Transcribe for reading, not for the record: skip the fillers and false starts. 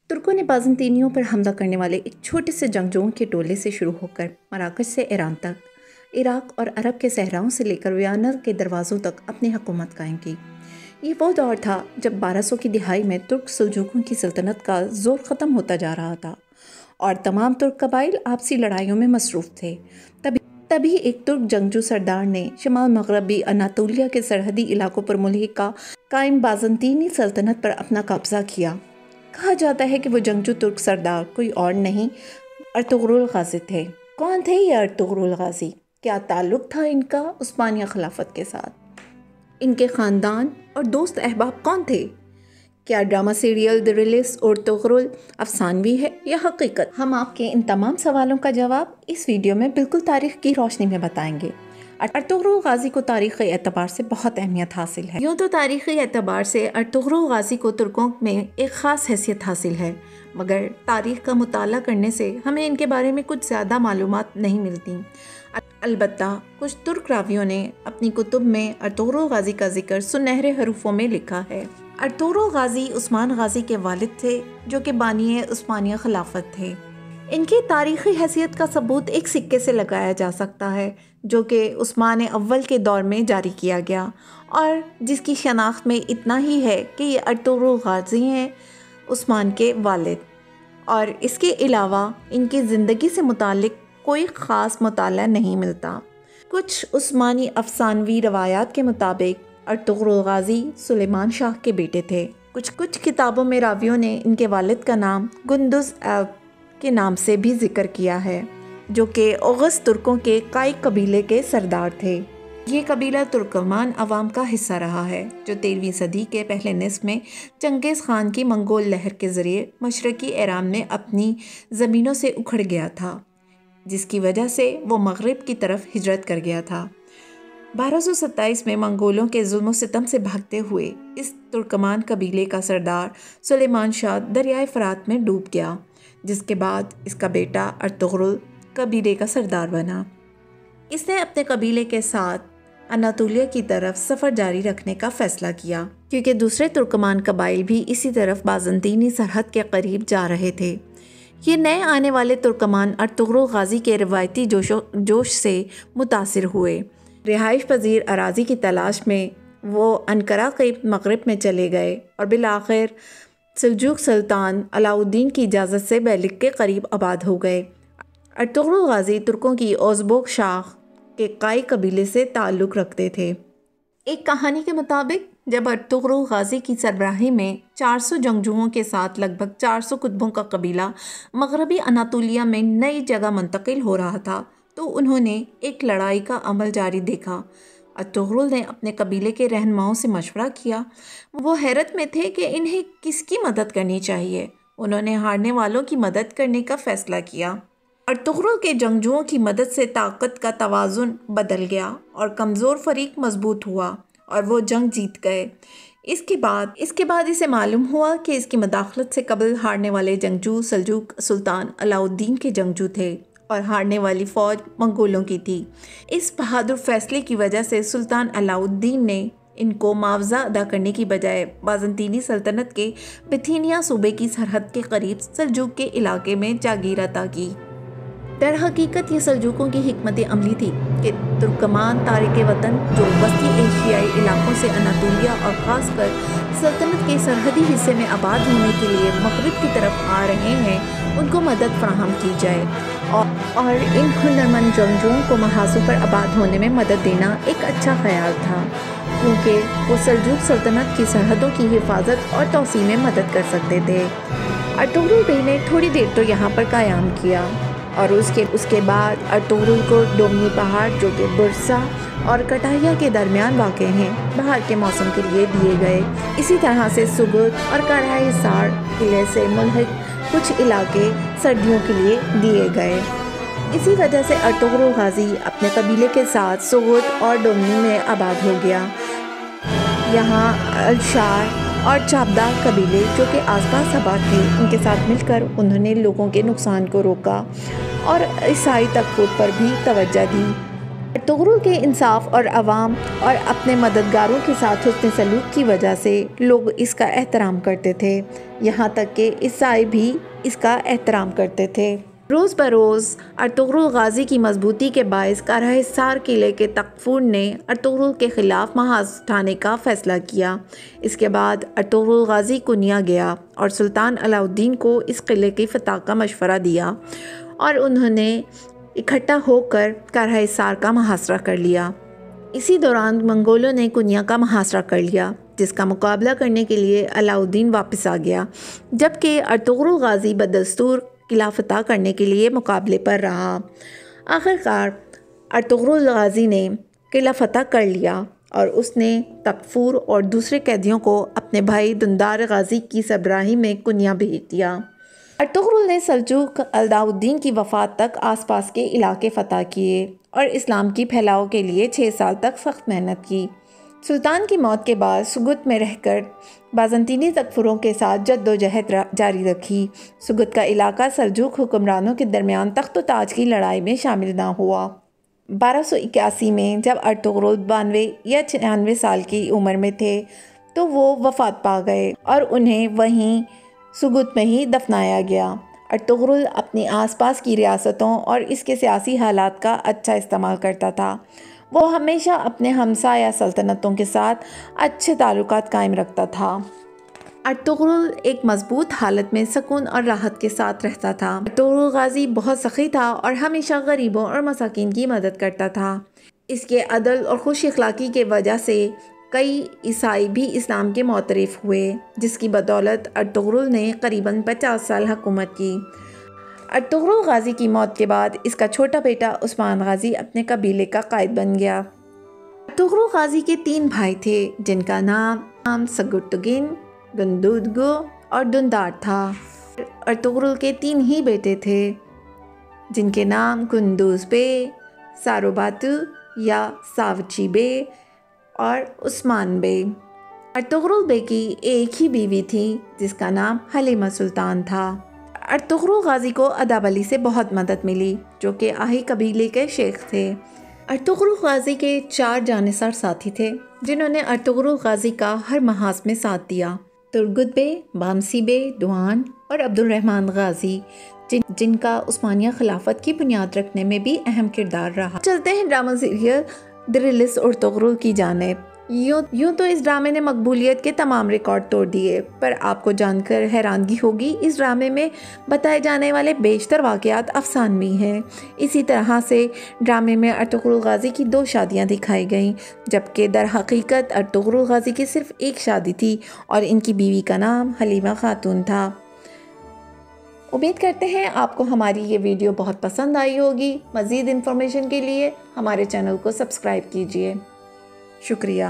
तुर्कों ने बाज़ंतीनियों पर हमला करने वाले एक छोटे से जंगजुओं के टोले से शुरू होकर मराकश से ईरान तक, इराक और अरब के सहराओं से लेकर वियना के दरवाज़ों तक अपनी हुकूमत कायम की। ये वो दौर था जब 1200 की दिहाई में तुर्क सुल्जूकों की सल्तनत का ज़ोर ख़त्म होता जा रहा था और तमाम तुर्क कबाइल आपसी लड़ाइयों में मसरूफ़ थे। तभी एक तुर्क जंगजू सरदार ने शमाल मगरबी अनातोलिया के सरहदी इलाकों पर मुल्हिका कायम बाज़ंतीनी सल्तनत पर अपना कब्ज़ा किया। कहा जाता है कि वो जंगजू तुर्क सरदार कोई और नहीं अर्तुगरुल गाज़ी थे। कौन थे ये अर्तुगरुल गाज़ी? क्या ताल्लुक़ था इनका उस्मानिया खिलाफत के साथ? इनके ख़ानदान और दोस्त अहबाब कौन थे? क्या drama serial Dirilis Ertugrul अफसानवी है या हकीकत? हम आपके इन तमाम सवालों का जवाब इस वीडियो में बिल्कुल तारीख़ की रोशनी में बताएंगे। अर्तुगरुल गाज़ी को तारीख़ी एतबार से बहुत अहमियत हासिल है। यूँ तो तारीख़ी एतबार से अर्तुगरुल गाज़ी को तुर्कों में एक ख़ास हैसियत हासिल है, मगर तारीख़ का मुताला करने से हमें इनके बारे में कुछ ज़्यादा मालूमात नहीं मिलती। अलबत्ता कुछ तुर्क रावियों ने अपनी कुतुब में अर्तुगरुल गाज़ी का जिक्र सुनहरे हरूफों में लिखा है। अर्तुगरुल गाज़ी उस्मान गाज़ी के वालिद थे, जो कि बानी उस्मानिया खिलाफत थे। इनकी तारीख़ी हैसियत का सबूत एक सिक्के से लगाया जा सकता है, जो कि उस्मान अव्वल के दौर में जारी किया गया और जिसकी शनाख्त में इतना ही है कि ये अर्तुगरुल गाज़ी हैं, उस्मान के वालिद। और इसके अलावा इनकी ज़िंदगी से मुतालिक कोई ख़ास मुताला नहीं मिलता। कुछ उस्मानी अफसानवी रवायात के मुताबिक अर्तुगरुल गाज़ी सुलेमान शाह के बेटे थे। कुछ किताबों में रावियों ने इनके वालिद का नाम गुंदुज़ ऐब के नाम से भी जिक्र किया है, जो कि ओगस तुर्कों के काई कबीले के सरदार थे। ये कबीला तुर्कमान अवाम का हिस्सा रहा है, जो 13वीं सदी के पहले निस्फ में चंगेज़ खान की मंगोल लहर के ज़रिए मशरक़ी ईरान में अपनी ज़मीनों से उखड़ गया था, जिसकी वजह से वो मगरिब की तरफ हिजरत कर गया था। 1227 में मंगोलों के जुल्म सितम से भागते हुए इस तुर्कमान कबीले का सरदार सुलेमान शाह दरियाए फ़रात में डूब गया, जिसके बाद इसका बेटा अर्तुगरुल कबीले का सरदार बना। इसने अपने कबीले के साथ अनातोलिया की तरफ सफ़र जारी रखने का फ़ैसला किया, क्योंकि दूसरे तुर्कमान कबाइल भी इसी तरफ बाज़ंतीनी सरहद के करीब जा रहे थे। ये नए आने वाले तुर्कमान अर्तुगरुल गाज़ी के रिवायती जोश से मुतासिर हुए। रिहाइश पजीर अराज़ी की तलाश में वो अनकरा के मगरिब में चले गए और बिलाखिर सल्जूक सुल्तान अलाउद्दीन की इजाज़त से बैलिक के करीब आबाद हो गए। अर्तुगरुल गाज़ी तुर्कों की ओज़बोक शाख के काई कबीले से ताल्लुक़ रखते थे। एक कहानी के मुताबिक जब अर्तुगरुल गाज़ी की सरबराही में 400 जंगजुओं के साथ लगभग 400 कुतुबों का कबीला मगरबी अनातोलिया में नई जगह मुंतकिल हो रहा था, तो उन्होंने एक लड़ाई का अमल जारी देखा। अर्तुगरुल ने अपने कबीले के रहनुमाओं से मशवरा किया। वो हैरत में थे कि इन्हें किसकी मदद करनी चाहिए। उन्होंने हारने वालों की मदद करने का फ़ैसला किया। अर्तुगरुल के जंगजुओं की मदद से ताकत का तवाज़ुन बदल गया और कमज़ोर फरीक मजबूत हुआ और वो जंग जीत गए। इसके बाद इसे मालूम हुआ कि इसकी मदाखलत से कबल हारने वाले जंगजू सल्जूक सुल्तान अलाउद्दीन के जंगजू थे और हारने वाली फ़ौज मंगोलों की थी। इस बहादुर फैसले की वजह से सुल्तान अलाउद्दीन ने इनको मुआवजा अदा करने की बजाय बाज़ंतीनी सल्तनत के बिथीनिया सूबे की सरहद के करीब सल्जूक के इलाके में जागीर अता की। दर हकीकत ये सल्जूकों की हिकमत अमली थी कि तुर्कमान तारिक वतन जो वस्ती एशियाई इलाकों से अनातोलिया और ख़ासकर सल्तनत के सरहदी हिस्से में आबाद होने के लिए मगरिब की तरफ आ रहे हैं, उनको मदद फराहम की जाए और इन हुनरमंद जंगजुओं को महाजों पर आबाद होने में मदद देना एक अच्छा ख्याल था, क्योंकि वो सल्जूक सल्तनत की सरहदों की हिफाजत और तोसी में मदद कर सकते थे। अर्तुगरुल बे ने थोड़ी देर तो यहाँ पर क़याम किया और उसके बाद अर्तुगरुल को डोमनी पहाड़, जो कि बुरसा और कटाहिया के दरमियान वाक़ हैं, बाहर के मौसम के लिए दिए गए। इसी तरह से सुगुत और कराई साड़ किले से मुल्हिक कुछ इलाके सर्दियों के लिए दिए गए। इसी वजह से अर्तुगरुल गाज़ी अपने कबीले के साथ सुगुत और डोमनी में आबाद हो गया। यहाँ अलशार और चाबदार कबीले, जो कि आसपास आबाद थे, उनके साथ मिलकर उन्होंने लोगों के नुकसान को रोका और ईसाई तकफ़ुत पर भी तवज्जो दी। ارطغرل کے انصاف اور عوام اور اپنے مددگاروں کے ساتھ حسن سلوک کی وجہ سے لوگ اس کا احترام کرتے تھے، یہاں تک کہ عیسائی بھی اس کا احترام کرتے تھے۔ روز بروز ارطغرل غازی کی مضبوطی کے باعث قلعہ حصار قلعے کے تقفور نے ارطغرل کے خلاف محاذ اٹھانے کا فیصلہ کیا۔ اس کے بعد ارطغرل غازی کنیا گیا اور سلطان علاء الدین کو اس قلعے کی فتح کا مشورہ دیا اور انہوں نے اکٹھا ہو کر قلعہ حصار کا محاصرہ کر لیا۔ اسی دوران منگولوں نے کنیا کا محاصرہ کر لیا، جس کا مقابلہ کرنے کے لیے علاء الدین واپس آ گیا، جبکہ ارطغرل غازی بدستور قلعہ فتح کرنے کے لیے مقابلے پر رہا۔ آخرکار ارطغرل غازی نے قلعہ فتح کر لیا اور اس نے تقفور اور دوسرے قیدیوں کو اپنے بھائی دندار غازی کی سربراہی میں کنیا بھیج دیا۔ ارطغرل نے سلجوق علاء الدین کی وفات تک آس پاس کے علاقے فتح کیے اور اسلام کی پھیلاؤ کے لیے 6 سال تک سخت محنت کی۔ سلطان کی موت کے بعد سگت میں رہ کر بازنطینی تکفروں کے ساتھ جدوجہد جاری رکھی۔ سگت کا علاقہ سلجوق حکمرانوں کے درمیان تخت و تاج کی لڑائی میں شامل نہ ہوا۔ 1281 میں جب ارطغرل 92 یا 96 سال کی عمر میں تھے تو وہ وفات پا گئے اور انہیں وہیں سگت میں ہی دفنایا گیا۔ ارطغرل اپنی آس پاس کی ریاستوں اور اس کے سیاسی حالات کا اچھا استعمال کرتا تھا۔ وہ ہمیشہ اپنے ہمسایہ سلطنتوں کے ساتھ اچھے تعلقات قائم رکھتا تھا۔ ارطغرل ایک مضبوط حالت میں سکون اور راحت کے ساتھ رہتا تھا۔ ارطغرل غازی بہت سخی تھا اور ہمیشہ غریبوں اور مساکین کی مدد کرتا تھا۔ اس کے عدل اور خوش اخلاقی کی وجہ سے کئی عیسائی بھی اسلام کے معترف ہوئے، جس کی بدولت ارطغرل نے قریباً 50 سال حکومت کی۔ ارطغرل غازی کی موت کے بعد اس کا چھوٹا بیٹا عثمان غازی اپنے قبیلے کا قائد بن گیا۔ ارطغرل غازی کے 3 بھائی تھے، جن کا نام سگٹگن، گندودگو اور دندار تھا۔ ارطغرل کے 3 ہی بیٹے تھے، جن کے نام گندوز بے، ساروباتو یا ساوچی بے اور عثمان بے۔ ارطغرل بے کی ایک ہی بیوی تھی، جس کا نام حلیمہ سلطان تھا۔ ارطغرل غازی کو ادابلی سے بہت مدد ملی، جو کہ آہی قبیلے کے شیخ تھے۔ ارطغرل غازی کے 4 جانصار ساتھی تھے، جنہوں نے ارطغرل غازی کا ہر محاذ میں ساتھ دیا: ترگت بے، بامسی بے، دوان اور عبدالرحمن غازی، جن کا عثمانیہ خلافت کی بنیاد رکھنے میں بھی اہم کردار رہا۔ چلتے ہیں ڈرامہ سیریل درلس ارطغرل کی جانب۔ یوں تو اس ڈرامے نے مقبولیت کے تمام ریکارڈ توڑ دیے، پر آپ کو جان کر حیرانگی ہوگی اس ڈرامے میں بتائے جانے والے بیشتر واقعات افسانوی ہیں۔ اسی طرح سے ڈرامے میں ارطغرل غازی کی 2 شادیاں دکھائی گئیں، جبکہ در حقیقت ارطغرل غازی کی صرف 1 شادی تھی اور ان کی بیوی کا نام حلیمہ خاتون تھا۔ امید کرتے ہیں آپ کو ہماری یہ ویڈیو بہت پسند آئی ہوگی۔ مزید انفارمیشن کے لیے ہمارے چینل کو سبسکرائب کیجیے۔ شکریہ۔